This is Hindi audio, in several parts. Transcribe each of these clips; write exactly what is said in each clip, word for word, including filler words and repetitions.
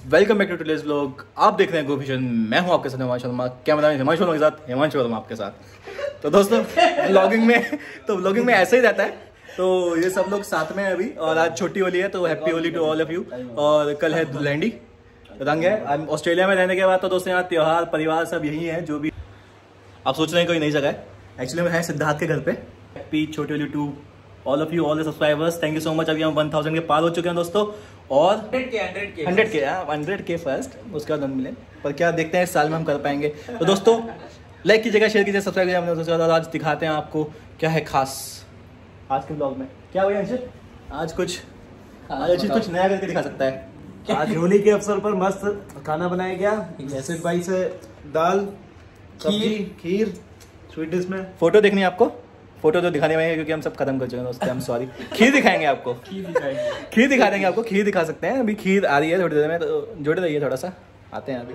Welcome back to today's vlog. आप देख रहे हैं GoFusion। मैं हूं आपके साथ हिमांशु शर्मा, कैमरा हिमांशु शर्मा के साथ हिमांशु शर्मा आपके साथ। तो दोस्तों व्लॉगिंग में तो व्लॉगिंग में ऐसा ही रहता है। तो ये सब लोग साथ में हैं अभी, और आज छोटी होली है तो happy Holi to all of you. और कल है दुल्हन रंग है। ऑस्ट्रेलिया में रहने के बाद तो दोस्तों यहाँ त्योहार परिवार सब यही है। जो भी आप सोच रहे हैं कोई नई जगह है, एक्चुअली मैं है सिद्धार्थ के घर पे। हैप्पी छोटी Holi to all of you, all the subscribers, thank you so much. अभी हम वन थाउजेंड के पार हो चुके हैं दोस्तों, और हंड्रेड के हंड्रेड के हंड्रेड के फर्स्ट, उसके बाद मिले। पर क्या देखते हैं इस साल में हम कर पाएंगे। तो दोस्तों लाइक कीजिएगा, शेयर कीजिए, सब्सक्राइब कीजिए। हमने आज दिखाते हैं आपको क्या है खास आज के ब्लॉग में। क्या हुआ अंशित? आज कुछ आज अंशित कुछ नया करके दिखा सकता है। आज होली के अवसर पर मस्त खाना बनाया गया। जैसे भाई से दाल, सब्जी, खीर, स्वीट डिश में। फोटो देखनी है आपको? फोटो तो दिखाने में क्योंकि हम सब खत्म कर चुके हैं दोस्तों, हम सॉरी। खीर दिखाएंगे आपको, खीर दिखाएंगे खीर दिखा देंगे आपको, खीर दिखा सकते हैं। अभी खीर आ रही है थोड़ी देर में, तो जुड़े रहिए थोड़ा सा, आते हैं अभी।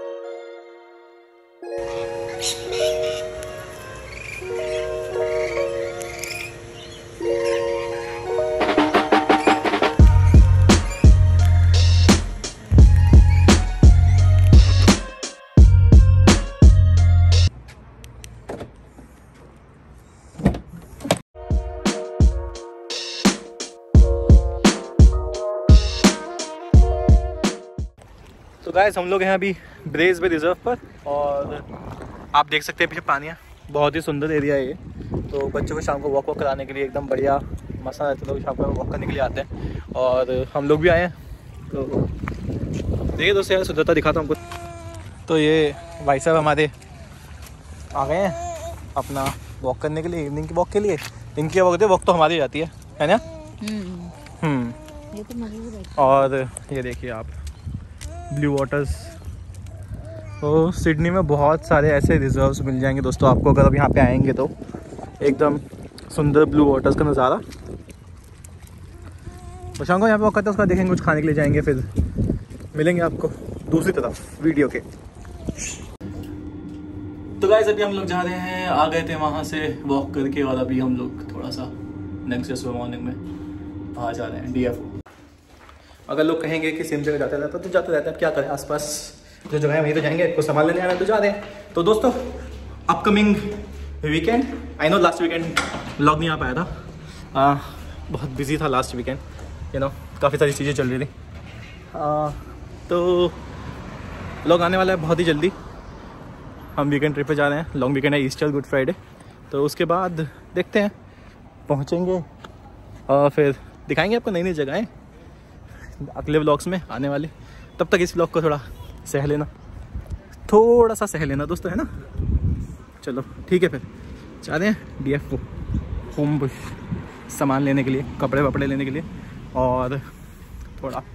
तो गाइस हम लोग हैं अभी ब्रेज पे रिजर्व पर, और आप देख सकते हैं पीछे पानियाँ। बहुत ही सुंदर एरिया है ये। तो बच्चों को शाम को वॉक वॉक कराने के लिए एकदम बढ़िया मसा रहता है। लोग शाम को वॉक करने के लिए आते हैं, और हम लोग भी आए हैं। तो देखिए दोस्तों, यार सुंदरता दिखाता हूँ हमको। तो ये भाई साहब हमारे आ गए हैं अपना वॉक करने के लिए, इवनिंग की वॉक के लिए। इनकी वॉक होती है, वॉक तो हमारी जाती है, है ना? हम्म और ये देखिए आप ब्लू वाटर्स। तो सिडनी में बहुत सारे ऐसे रिजर्व्स मिल जाएंगे दोस्तों आपको, अगर अब यहाँ पे आएंगे तो। एकदम सुंदर ब्लू वाटर्स का नज़ारा। तो शाम को यहाँ पे वक्त है, उसका देखेंगे, कुछ खाने के लिए जाएंगे, फिर मिलेंगे आपको दूसरी तरफ वीडियो के। तो गाइस अभी हम लोग जा रहे हैं, आ गए थे वहाँ से वॉक करके, और अभी हम लोग थोड़ा सा नेक्स्ट डे सुबह मॉर्निंग में बाहर जा रहे हैं डी एफ ओ। अगर लोग कहेंगे कि सेम जगह जाते रहता तो जाते रहते हैं, क्या करें, आसपास जो जगह है वहीं तो जाएंगे, कुछ सामान लेने आना तो जा रहे हैं। तो दोस्तों upcoming weekend, I know last weekend vlog नहीं आ पाया था, आ, बहुत बिजी था लास्ट वीकेंड, यू नो काफ़ी सारी चीज़ें चल रही थी। आ, तो व्लॉग आने वाला है बहुत ही जल्दी। हम वीकेंड ट्रिप पे जा रहे हैं, लॉन्ग वीकेंड है, ईस्टर गुड फ्राइडे। तो उसके बाद देखते हैं, पहुँचेंगे और फिर दिखाएंगे आपको नई नई जगहें अगले व्लॉग्स में आने वाले। तब तक इस व्लॉग को थोड़ा सह लेना, थोड़ा सा सह लेना दोस्तों, है ना? चलो ठीक है, फिर जा रहे हैं D F O Homebush सामान लेने के लिए, कपड़े वपड़े लेने के लिए, और थोड़ा